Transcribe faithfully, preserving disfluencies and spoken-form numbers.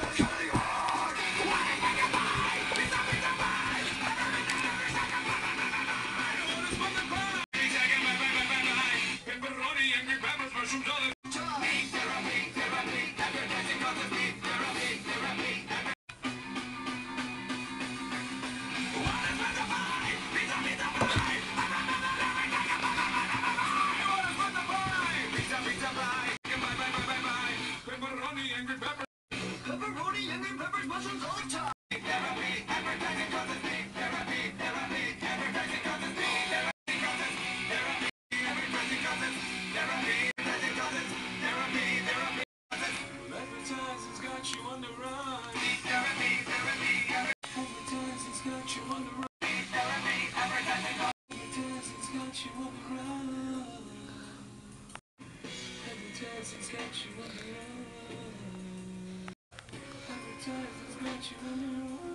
Pepperoni, onion, peppers, mushrooms, all the time. Therapy, advertising causes me. Therapy, therapy, advertising causes me. Therapy causes, therapy, advertising causes. Therapy, advertising causes. Therapy, therapy causes. Advertising's got you on the run. Therapy, therapy, advertising's got you on the run. Therapy, advertising causes. Advertising's got you on the run. Advertising's got you on the run. Advertising's got you on the run.